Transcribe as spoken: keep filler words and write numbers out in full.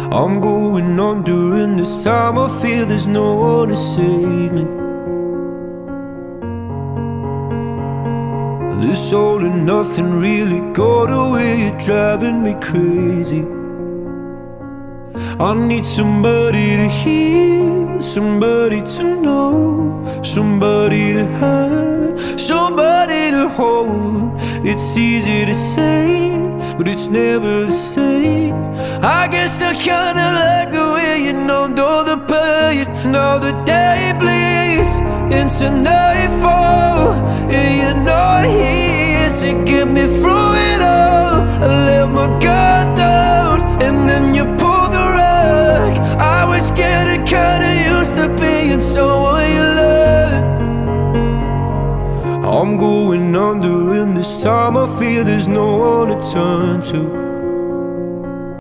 I'm going on during this time. I feel there's no one to save me. This all and nothing really got away, you're driving me crazy. I need somebody to hear, somebody to know, somebody to have, somebody to hold. It's easy to say, but it's never the same. I guess I kinda like the way you numbed all the pain. Now the day bleeds into nightfall, and you're not here to get me through it all. I let my guard down, and then you pulled the rug. I was getting kinda used to being someone you loved. I'm going under in this time. I feel there's no one to turn to.